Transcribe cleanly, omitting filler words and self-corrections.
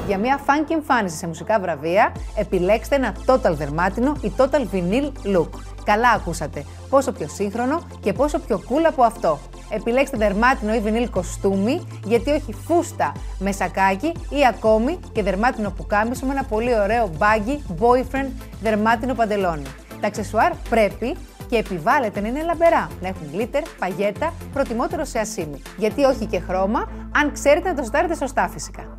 Για μια funky εμφάνιση σε μουσικά βραβεία, επιλέξτε ένα total δερμάτινο ή total vinyl look. Καλά ακούσατε, πόσο πιο σύγχρονο και πόσο πιο cool από αυτό. Επιλέξτε δερμάτινο ή vinyl κοστούμι, γιατί όχι φούστα με σακάκι ή ακόμη και δερμάτινο πουκάμισο με ένα πολύ ωραίο baggy boyfriend δερμάτινο παντελόνι. Τα αξεσουάρ πρέπει και επιβάλλεται να είναι λαμπερά, να έχουν γκλίτερ, παγέτα, προτιμότερο σε ασήμι. Γιατί όχι και χρώμα, αν ξέρετε να το ζεστάρετε σωστά φυσικά.